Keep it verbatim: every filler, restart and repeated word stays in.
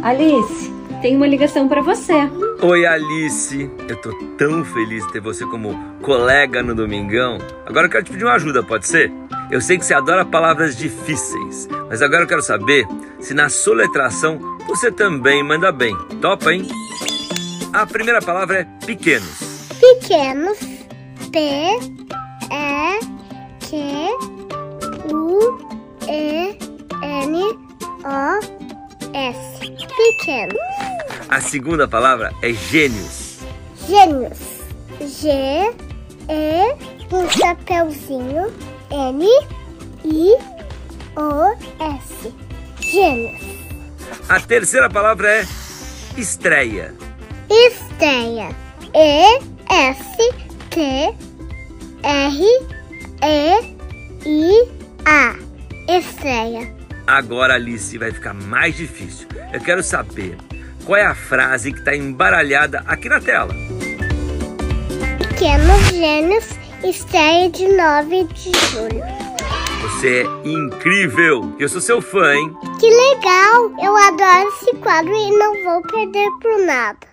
Alice, tem uma ligação para você. Oi, Alice. Eu tô tão feliz de ter você como colega no Domingão. Agora eu quero te pedir uma ajuda, pode ser? Eu sei que você adora palavras difíceis, mas agora eu quero saber se na soletração você também manda bem. Topa, hein? A primeira palavra é pequenos. Pequenos. P, E, Q, U, E, N, O, S. Pequenos. A segunda palavra é gênios. Gênios. G, E, um chapeuzinho, N, I, O, S. Gênios. A terceira palavra é estreia. Estreia. E, S, T, R, E, I, A. Estreia. Agora, Alice, vai ficar mais difícil. Eu quero saber qual é a frase que está embaralhada aqui na tela. Pequenos gênios, estreia de nove de julho. Você é incrível! Eu sou seu fã, hein? Que legal! Eu adoro esse quadro e não vou perder por nada.